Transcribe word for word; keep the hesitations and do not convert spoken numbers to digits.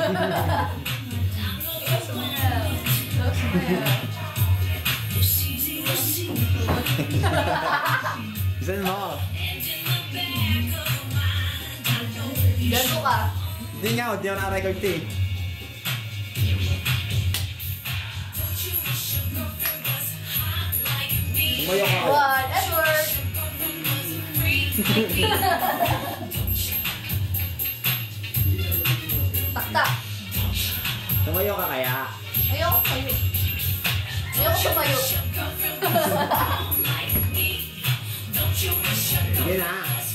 Bisan mo. Gago ka. Hindi nga, hindi ako naka-record ito eh. Tumayo ka. One, Edward! Taktak! Tumayo ka kaya? Ayoko kayo. Ayoko tumayo. Sige na.